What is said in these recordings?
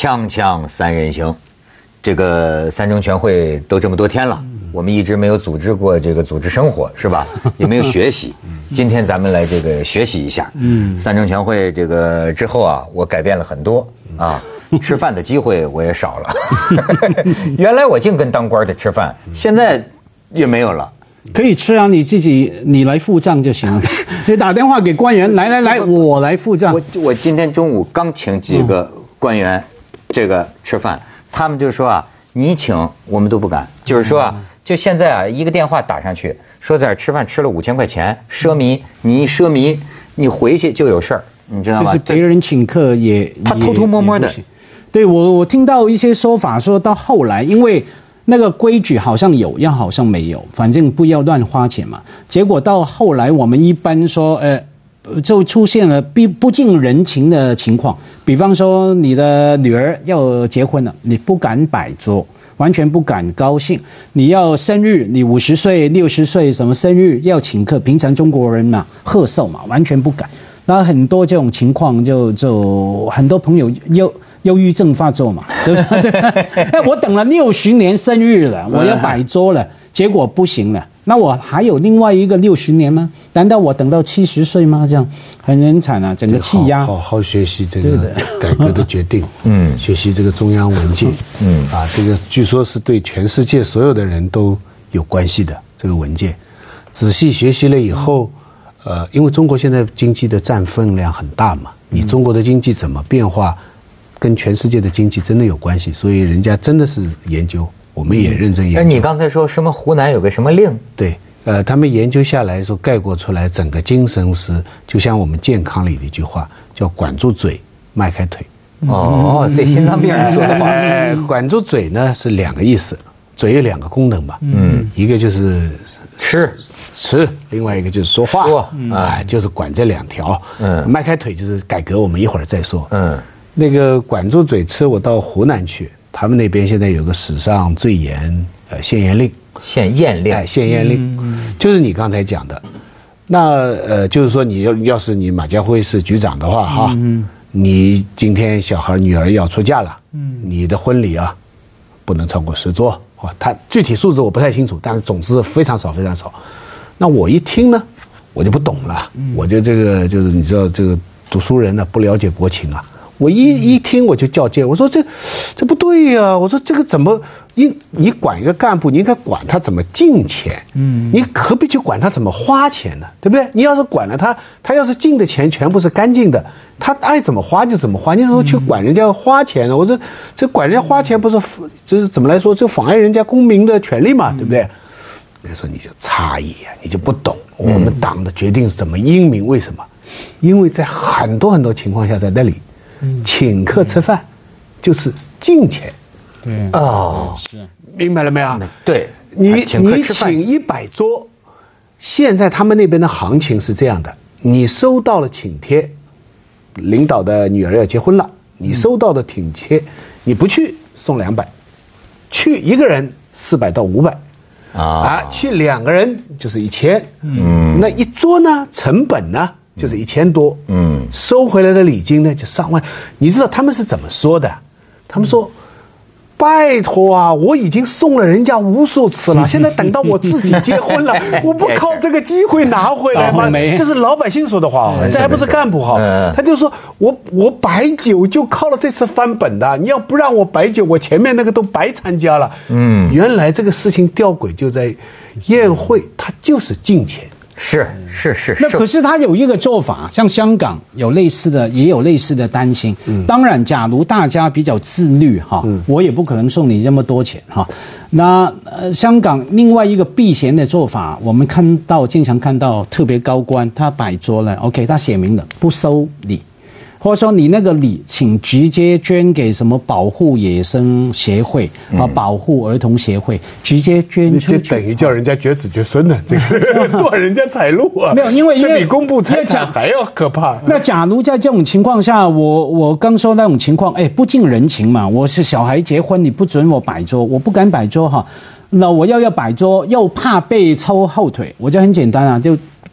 锵锵三人行，这个三中全会都这么多天了，我们一直没有组织过这个组织生活，是吧？也没有学习。今天咱们来这个学习一下。三中全会这个之后啊，我改变了很多啊，吃饭的机会我也少了。原来我净跟当官的吃饭，现在也没有了。 可以吃啊，你来付账就行了。你打电话给官员，来，我来付账。 我今天中午刚请几个官员，这个吃饭，他们就说啊，你请我们都不敢，就是说啊，就现在啊，一个电话打上去，说在这吃饭吃了5000块钱，奢靡，你一奢靡，你回去就有事儿，你知道吗？ 就是别人请客也他偷偷摸摸的。 对，我听到一些说法，说到后来因为那个规矩好像有，又好像没有，反正不要乱花钱嘛。结果到后来，我们一般说，就出现了不近人情的情况。比方说，你的女儿要结婚了，你不敢摆桌，完全不敢高兴。你要生日，你50岁、60岁什么生日要请客，平常中国人嘛，贺寿嘛，完全不敢。那很多这种情况就很多朋友忧郁症发作嘛，对不对？我等了60年生日了，我要摆桌了，结果不行了。那我还有另外一个60年吗？难道我等到70岁吗？这样很惨啊，整个气压。 好好学习这个改革的决定，学习这个中央文件，这个据说是对全世界所有的人都有关系的这个文件，仔细学习了以后，因为中国现在经济的占分量很大嘛，你中国的经济怎么变化？跟全世界的经济真的有关系，所以人家真的是研究，我们也认真研究。 你刚才说什么湖南有个什么令？对， 他们研究下来说概括出来，整个精神是就像我们健康里的一句话，叫管住嘴，迈开腿。 对心脏病人说的话。 管住嘴呢是2个意思，嘴有2个功能嘛，一个就是吃，另外一个就是说话，就是管这2条。迈开腿就是改革，我们一会儿再说。那个管住嘴吃，我到湖南去，他们那边现在有个史上最严限盐令， 限盐令， 就是你刚才讲的，那就是说你要是你马家辉是局长的话哈，你今天小孩女儿要出嫁了，你的婚礼啊不能超过10桌，他具体数字我不太清楚，但是总之非常少非常少。那我一听呢，我就不懂了，我就这个就是你知道这个读书人呢不了解国情啊。我一听我就较劲，我说这不对呀！我说这个怎么你管一个干部，你应该管他怎么进钱，你何必去管他怎么花钱呢？对不对？你要是管了他要是进的钱全部是干净的，他爱怎么花就怎么花，你怎么去管人家花钱呢？我说这管人家花钱不是就是怎么来说，这妨碍人家公民的权利嘛，对不对？那时候你就诧异啊，你就不懂我们党的决定是怎么英明，为什么？因为在很多很多情况下，在那里。请客吃饭就是进钱， 对是明白了没有？ 对，你请100桌，现在他们那边的行情是这样的：你收到了请帖，领导的女儿要结婚了，你收到的请帖，你不去送200，去一个人400到500，去2个人就是1000，那一桌呢，成本呢？就是1000多，收回来的礼金呢就上万。你知道他们是怎么说的？他们说：“拜托啊，我已经送了人家无数次了，现在等到我自己结婚了，我不靠这个机会拿回来吗？”这是老百姓说的话，这还不是干部哈。他就说我摆酒就靠了这次翻本的，你要不让我摆酒，我前面那个都白参加了。原来这个事情吊诡就在宴会，它就是进钱。 是。 那可是他有一个做法，像香港也有类似的担心。当然，假如大家比较自律哈，我也不可能送你这么多钱哈。那香港另外一个避嫌的做法，我们经常看到特别高官他摆桌了 ，OK， 他写明了不收礼。或者说你那个礼，请直接捐给什么保护野生协会保护儿童协会，直接捐出去， 这等于叫人家绝子绝孙呢，这个断人家财路啊！ 没有，因为这比公布财产还要可怕。 那假如在这种情况下，我刚说那种情况，不近人情嘛，我是小孩结婚，你不准我摆桌，我不敢摆桌哈。那我要摆桌，又怕被抽后腿，我就很简单啊，就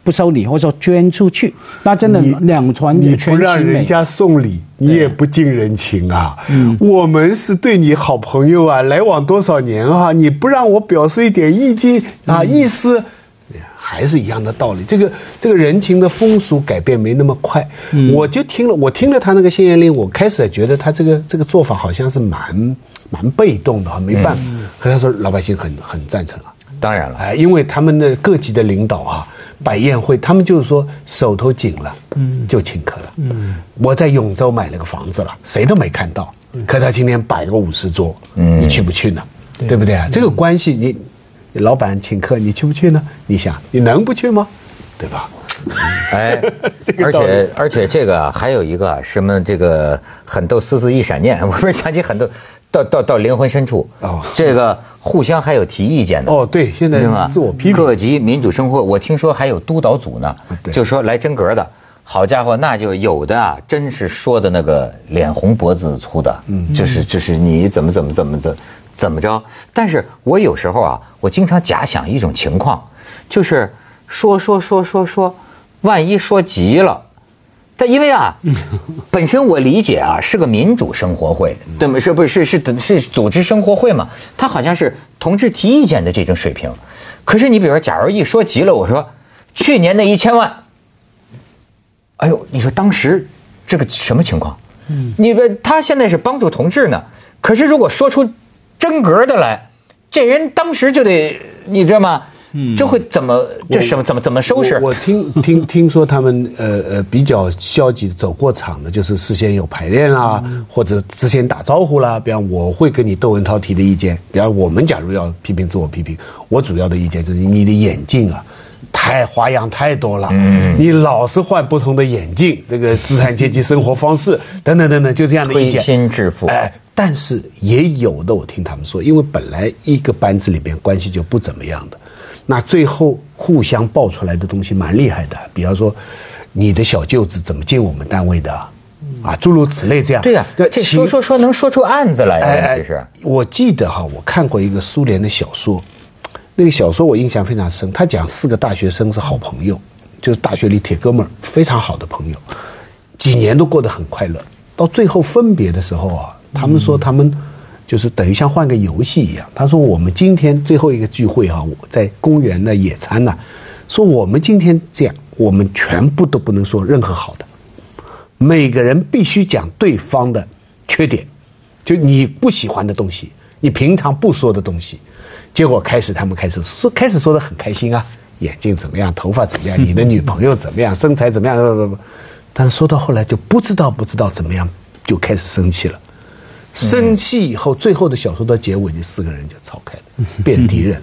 不收礼，或者说捐出去，那真的两传你不让人家送礼，你也不近人情啊。我们是对你好朋友啊，来往多少年啊，你不让我表示一点意见啊，意思。还是一样的道理，这个人情的风俗改变没那么快。我听了他那个限宴令，我开始觉得他这个做法好像是蛮被动的，没办法。可他说老百姓很赞成啊， 当然了， 因为他们的各级的领导啊，摆宴会，他们就是说手头紧了，就请客了。我在永州买了个房子了，谁都没看到，可他今天摆个50桌，你去不去呢？对不对啊？这个关系你。老板请客，你去不去呢？你想，你能不去吗？对吧？ 哎，而且这个还有一个什么，这个很逗，丝丝一闪念，我不是想起很多到灵魂深处哦。这个互相还有提意见的哦， 对，现在自我批评。 各级民主生活，我听说还有督导组呢，就说来真格的。好家伙，那就有的啊，真是说的那个脸红脖子粗的，就是你怎么着？但是我有时候啊，我经常假想一种情况，就是说，万一说急了，但因为啊，本身我理解啊是个民主生活会，对吗？是组织生活会嘛？它好像是同志提意见的这种水平。可是你比如说，假如一说急了，我说去年那1000万，哎呦，你说当时这个什么情况？他现在是帮助同志呢，可是如果说出真格的来，这人当时就得，你知道吗？这会怎么怎么收拾？ 我听说他们比较消极走过场的，就是事先有排练啦，或者之前打招呼啦。比方我会跟你窦文涛提的意见，比方我们假如要批评自我批评，我主要的意见就是你的眼镜啊。花样太多了，你老是换不同的眼镜，这个资产阶级生活方式等等，就这样的意见， 推心置腹。 但是也有的，我听他们说，因为本来一个班子里边关系就不怎么样的，那最后互相爆出来的东西蛮厉害的，比方说你的小舅子怎么进我们单位的啊，诸如此类这样。 对呀，这说能说出案子来，这是。 我记得我看过一个苏联的小说。那个小说我印象非常深，他讲4个大学生是好朋友，就是大学里铁哥们儿，非常好的朋友，几年都过得很快乐。到最后分别的时候啊，他们说他们就是等于像换个游戏一样。他说我们今天最后一个聚会我在公园的野餐呢，说我们今天这样，我们全部都不能说任何好的，每个人必须讲对方的缺点，就你不喜欢的东西，你平常不说的东西。结果他们开始说得很开心啊，眼睛怎么样，头发怎么样，你的女朋友怎么样，身材怎么样，但是说到后来就不知道怎么样，就开始生气了。生气以后，最后的小说的结尾，这4个人就吵开了，变敌人。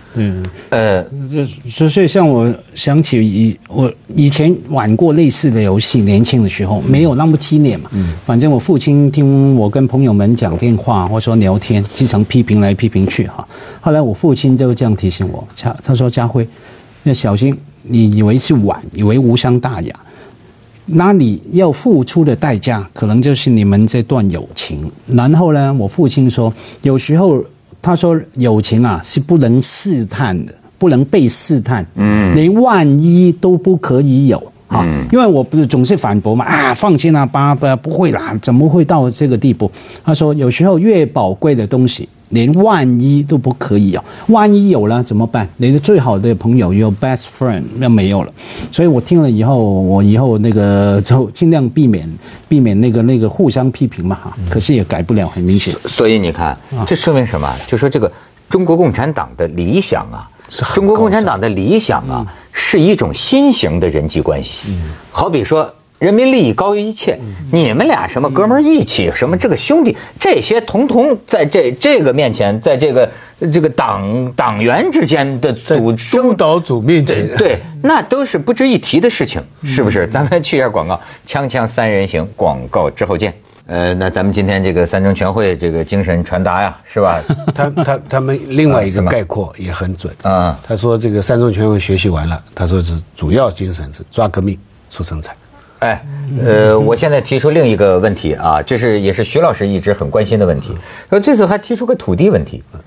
所以像我想起我以前玩过类似的游戏，年轻的时候没有那么激烈嘛。反正我父亲听我跟朋友们讲电话或者说聊天，经常批评来批评去哈。后来我父亲就这样提醒我，他说：“家辉，要小心，你以为是玩，以为无伤大雅，那你要付出的代价，可能就是你们这段友情。”然后呢，我父亲说，有时候。他说：“友情啊是不能试探的，不能被试探，连万一都不可以有啊。因为我不是总是反驳嘛，放心啦，不会啦，怎么会到这个地步？”他说：“有时候越宝贵的东西，连万一都不可以有，万一有了怎么办？你的最好的朋友有 best friend 那没有了。”所以我听了以后，我以后那个就尽量避免那个互相批评嘛哈。可是也改不了，很明显。 所以你看，这说明什么？就说这个中国共产党的理想啊，中国共产党的理想啊，是一种新型的人际关系。好比说。人民利益高于一切，你们俩什么哥们义气，什么这个兄弟，这些统在这个面前，在这个党员之间的中岛组面前， 对，那都是不值一提的事情，是不是？咱们去一下广告，锵锵3人行，广告之后见。那咱们今天这个3中全会这个精神传达呀，是吧？ 他们另外一个概括也很准啊。他说这个3中全会学习完了，他说是主要精神是抓革命、促生产。 我现在提出另一个问题啊，这是也是徐老师一直很关心的问题。这次还提出个土地问题，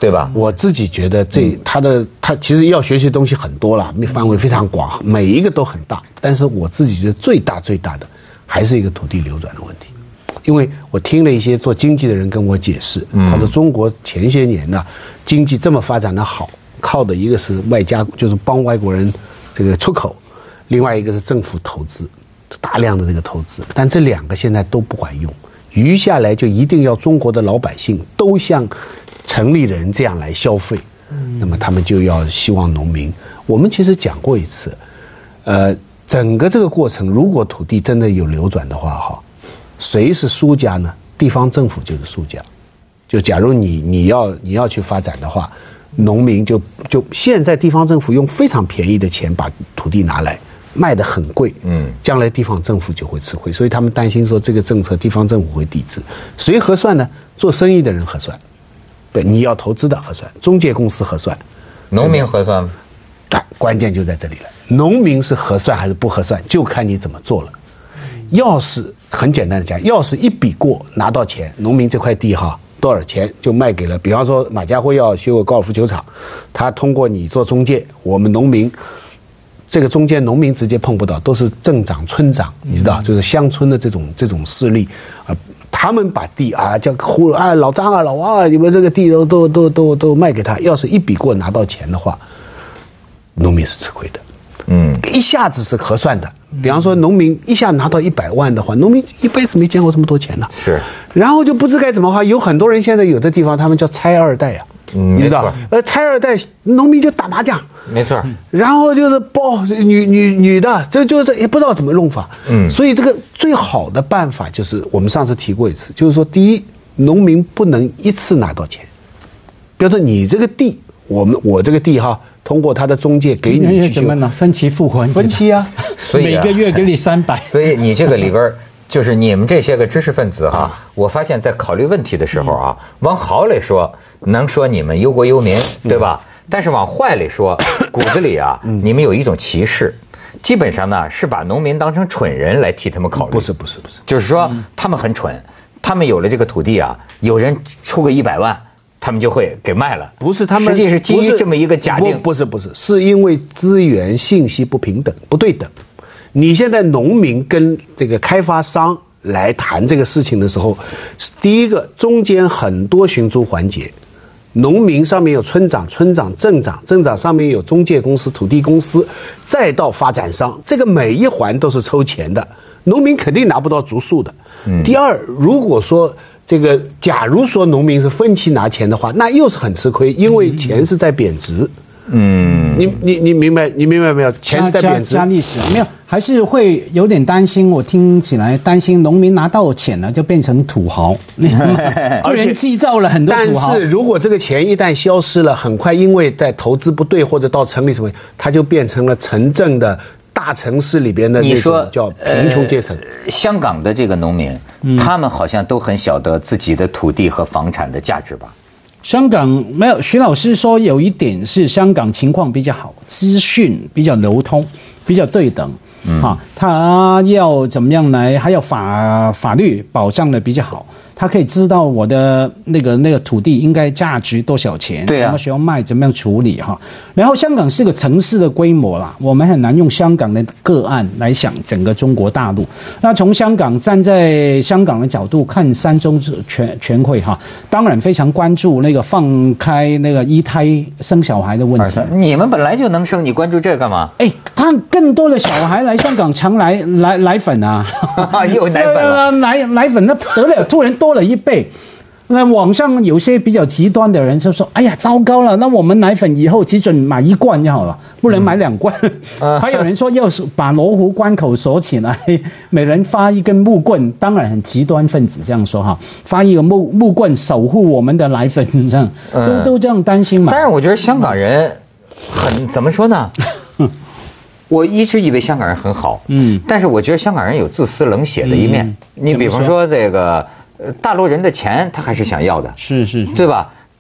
对吧？ 我自己觉得他其实要学习的东西很多了，范围非常广，每一个都很大。但是我自己觉得最大的还是一个土地流转的问题。因为我听了一些做经济的人跟我解释，他说中国前些年呢经济这么发展的好，靠的一个是外加，就是帮外国人这个出口，另外一个是政府投资，大量的这个投资，但这两个现在都不管用，余下来就一定要中国的老百姓都像城里人这样来消费，那么他们就要希望农民。我们其实讲过一次，整个这个过程，如果土地真的有流转的话，谁是输家呢？地方政府就是输家。就假如你要去发展的话，农民就现在地方政府用非常便宜的钱把土地拿来卖得很贵，将来地方政府就会吃亏，所以他们担心说这个政策地方政府会抵制。谁核算呢？做生意的人核算，对，你要投资的核算，中介公司核算， 农民核算吗？ 关键就在这里了。农民是核算还是不核算，就看你怎么做了。要是很简单的讲，要是一笔过拿到钱，农民这块地多少钱就卖给了，比方说马家辉要修个高尔夫球场，他通过你做中介，我们农民这个中间农民直接碰不到，都是镇长村长，你知道，就是乡村的这种势力他们把地叫老张老王你们这个地都卖给他，要是一笔过拿到钱的话，农民是吃亏的。一下子是核算的，比方说农民一下拿到100万的话，农民一辈子没见过这么多钱呢。是，然后就不知该怎么花。有很多人现在有的地方他们叫拆二代啊，你知道，拆二代农民就打麻将， 没错。 然后就是包女的，这就是也不知道怎么弄法。所以这个最好的办法就是我们上次提过一次，就是说第一，农民不能一次拿到钱，比如说你这个地，我这个地通过他的中介给你去怎么呢？分期付款， 分期啊， 所以每个月给你300。 所以你这个里边就是你们这些个知识分子我发现在考虑问题的时候往好里说能说你们忧国忧民，对吧？但是往坏里说，骨子里你们有一种歧视，基本上呢是把农民当成蠢人来替他们考虑。 不是， 就是说他们很蠢，他们有了这个土地有人出个100万。他们就会给卖了， 不是他们， 实际是基于这么一个假定， 不是，是因为资源信息不平等、不对等。你现在农民跟这个开发商来谈这个事情的时候，第一个中间很多寻租环节，农民上面有村长、镇长上面有中介公司、土地公司，再到发展商，这个每一环都是抽钱的，农民肯定拿不到足数的。第二，如果说假如说农民是分期拿钱的话，那又是很吃亏，因为钱是在贬值。你明白没有？钱是在贬值。 加历史没有，还是会有点担心。我听起来担心农民拿到钱了就变成土豪，而且制造了很多土豪。 但是如果这个钱一旦消失了，很快因为在投资不对或者到城里什么，它就变成了城镇的大城市里边的那种叫贫穷阶层。 香港的这个农民，他们好像都很晓得自己的土地和房产的价值吧？ 香港没有，徐老师说有一点是香港情况比较好，资讯比较流通，比较对等。他要怎么样来，还有法律保障的比较好，他可以知道我的那个土地应该价值多少钱，什么时候卖，怎么样处理然后香港是个城市的规模啦，我们很难用香港的个案来想整个中国大陆。那从香港站在香港的角度看三中全会当然非常关注那个放开那个一胎生小孩的问题。 你们本来就能生，你关注这干嘛？ 他更多的小孩来香港常来奶粉有奶粉了， 奶粉那得了，突然多了1倍。那网上有些比较极端的人就说：“哎呀，糟糕了！那我们奶粉以后只准买1罐就好了，不能买2罐。”还有人说要把罗湖关口锁起来，每人发一根木棍，当然很极端分子这样说发一个木棍守护我们的奶粉，这样都这样担心嘛。 但是我觉得香港人怎么说呢？我一直以为香港人很好，但是我觉得香港人有自私冷血的一面。你比方说这个大陆人的钱，他还是想要的， 是， 对吧？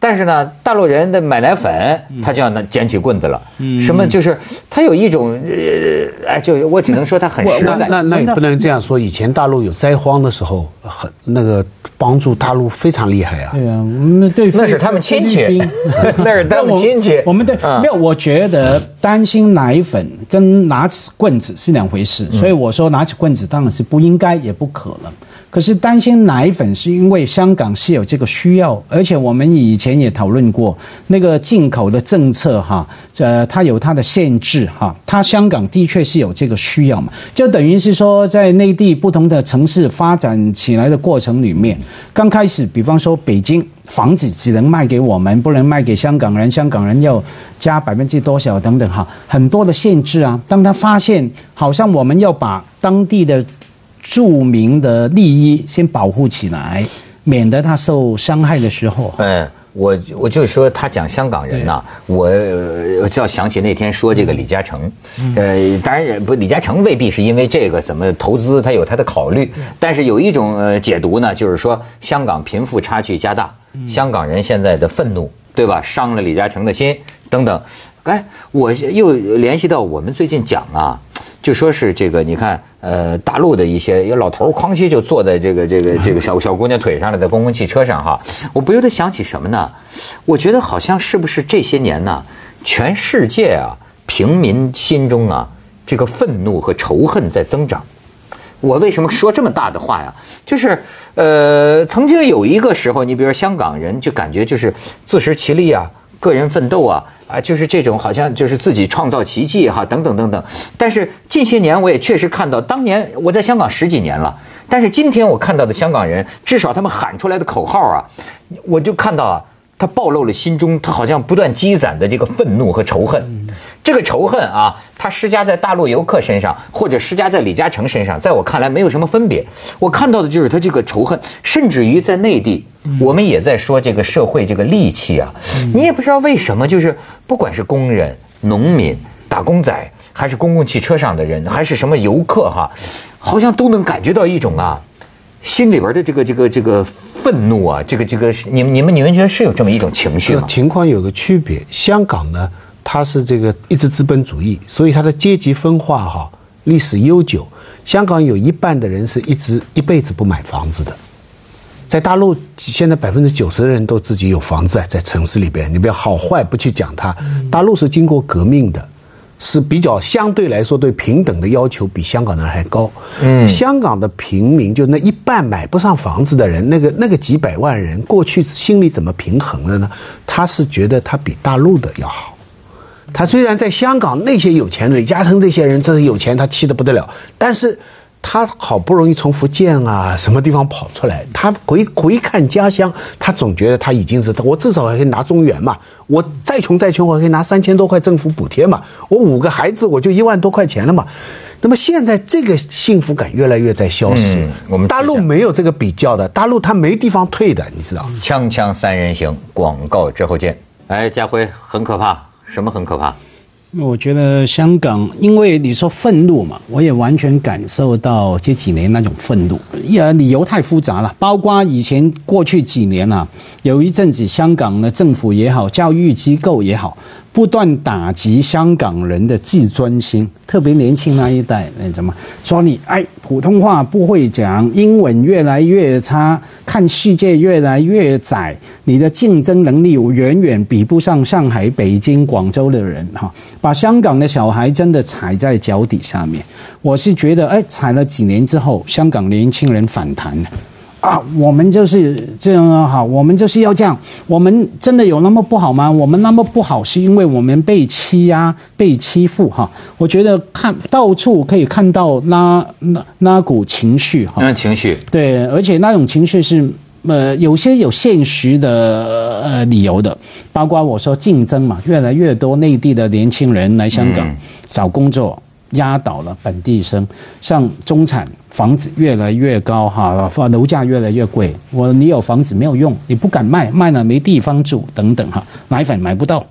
但是呢，大陆人的买奶粉，他就要捡起棍子了。什么就是他有一种就我只能说他很实在。 那也不能这样说。以前大陆有灾荒的时候，那个帮助大陆非常厉害啊。 对啊，我们对那是他们亲戚，那是他们亲戚。 我们对没有，我觉得担心奶粉跟拿起棍子是两回事，所以我说拿起棍子当然是不应该也不可能。可是担心奶粉是因为香港是有这个需要，而且我们以前也讨论过那个进口的政策哈，它有它的限制哈，它香港的确是有这个需要嘛，就等于是说在内地不同的城市发展起来的过程里面，刚开始比方说北京房子只能卖给我们，不能卖给香港人，香港人要加多少等等哈，很多的限制啊。当他发现好像我们要把当地的著名的利益先保护起来，免得他受伤害的时候。 我就说他讲香港人呐，我就要想起那天说这个李嘉诚，当然不，李嘉诚未必是因为这个怎么投资，他有他的考虑，但是有一种解读呢，就是说香港贫富差距加大，香港人现在的愤怒，对吧？伤了李嘉诚的心等等。我又联系到我们最近讲啊。就说是这个，你看，大陆的一些有老头哐叽就坐在这个小姑娘腿上了，在公共汽车上哈，我不由得想起什么呢？我觉得好像是不是这些年呢，全世界啊，平民心中啊，这个愤怒和仇恨在增长。我为什么说这么大的话呀？就是曾经有一个时候，你比如说香港人就感觉就是自食其力啊。个人奋斗啊，就是这种好像就是自己创造奇迹哈，等等等等。但是近些年我也确实看到，当年我在香港10几年了，但是今天我看到的香港人，至少他们喊出来的口号啊，我就看到啊，他暴露了心中他好像不断积攒的这个愤怒和仇恨。这个仇恨啊，他施加在大陆游客身上，或者施加在李嘉诚身上，在我看来没有什么分别。我看到的就是他这个仇恨，甚至于在内地，我们也在说这个社会这个戾气啊。你也不知道为什么，就是不管是工人、农民、打工仔，还是公共汽车上的人，还是什么游客哈，好像都能感觉到一种啊，心里边的这个愤怒啊，这个你们觉得是有这么一种情绪吗？ 情况有个区别，香港呢。它是这个一直资本主义，所以它的阶级分化哈历史悠久。香港有一半的人是一辈子不买房子的，在大陆现在90%的人都自己有房子在城市里边，你不要好坏不去讲它。大陆是经过革命的，是比较相对来说对平等的要求比香港人还高。香港的平民就那一半买不上房子的人，那个几百万人，过去心里怎么平衡了呢？他是觉得他比大陆的要好。他虽然在香港那些有钱的李嘉诚这些人真是有钱，他气得不得了，但是他好不容易从福建啊什么地方跑出来，他回看家乡，他总觉得他已经是我至少还可以拿中原嘛，我再穷我可以拿3000多块政府补贴嘛，我5个孩子我就1万多块钱了嘛。那么现在这个幸福感越来越在消失。我们大陆没有这个比较的，大陆他没地方退的，你知道。 锵锵3人行，广告之后见。家辉很可怕。什么很可怕？ 我觉得香港，因为你说愤怒嘛，我也完全感受到这几年那种愤怒。理由太复杂了，包括以前过去几年啊，有一阵子香港的政府也好，教育机构也好，不断打击香港人的自尊心，特别年轻那一代，怎么说你普通话不会讲，英文越来越差，看世界越来越窄，你的竞争能力远远比不上上海、北京、广州的人哈，把香港的小孩真的踩在脚底下面。我是觉得，踩了几年之后，香港年轻人反弹了。我们就是这样好，我们就是要这样。我们真的有那么不好吗？我们那么不好，是因为我们被欺压、被欺负哈。我觉得到处可以看到那股情绪哈。 那情绪对，而且那种情绪是有些有现实的理由的，包括我说竞争嘛，越来越多内地的年轻人来香港找工作。压倒了本地生，像中产房子越来越高哈，楼价越来越贵。你有房子没有用，你不敢卖，卖了没地方住等等哈，奶粉买不到，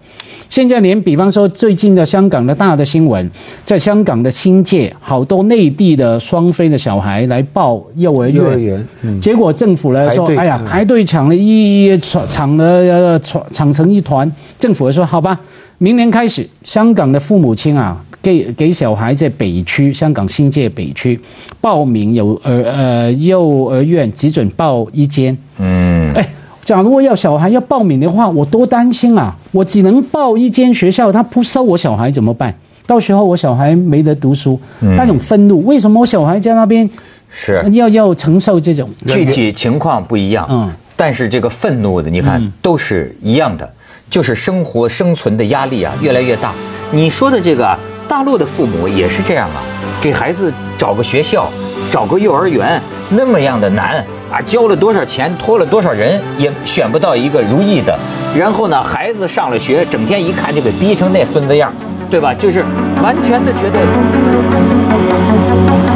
现在连比方说最近的香港的大的新闻，在香港的新界，好多内地的双非的小孩来报幼儿园，结果政府呢说，哎呀，排队抢成一团。政府说，好吧，明年开始，香港的父母亲啊，给小孩在北区，香港新界北区报名幼儿园，只准报一间。假如我要小孩要报名的话，我多担心啊！我只能报一间学校，他不收我小孩怎么办？到时候我小孩没得读书，那种愤怒，为什么我小孩在那边是要承受这种？ 具体情况不一样，但是这个愤怒的，你看都是一样的，就是生活生存的压力啊越来越大。你说的这个大陆的父母也是这样啊，给孩子找个学校，找个幼儿园，那么样的难。交了多少钱，托了多少人，也选不到一个如意的。然后呢，孩子上了学，整天一看就给逼成那孙子样，对吧？就是完全的觉得。